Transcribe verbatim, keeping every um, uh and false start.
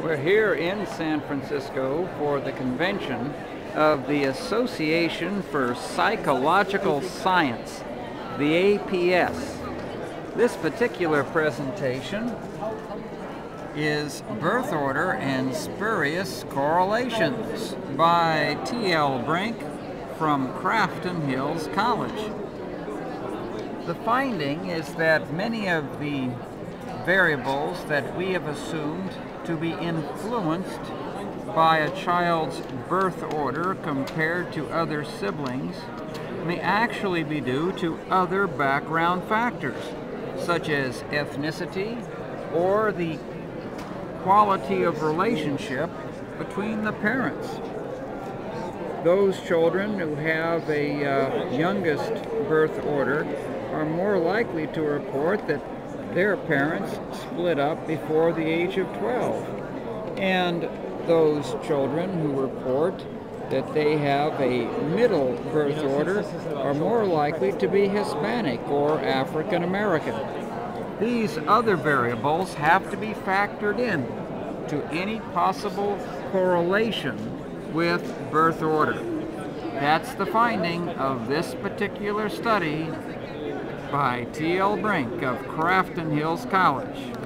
We're here in San Francisco for the convention of the Association for Psychological Science, the A P S. This particular presentation is Birth Order and Spurious Correlations by T L Brink from Crafton Hills College. The finding is that many of the variables that we have assumed to be influenced by a child's birth order compared to other siblings may actually be due to other background factors, such as ethnicity or the quality of relationship between the parents. Those children who have a uh, youngest birth order are more likely to report that their parents split up before the age of twelve. And those children who report that they have a middle birth order are more likely to be Hispanic or African American. These other variables have to be factored in to any possible correlation with birth order. That's the finding of this particular study by T L Brink of Crafton Hills College.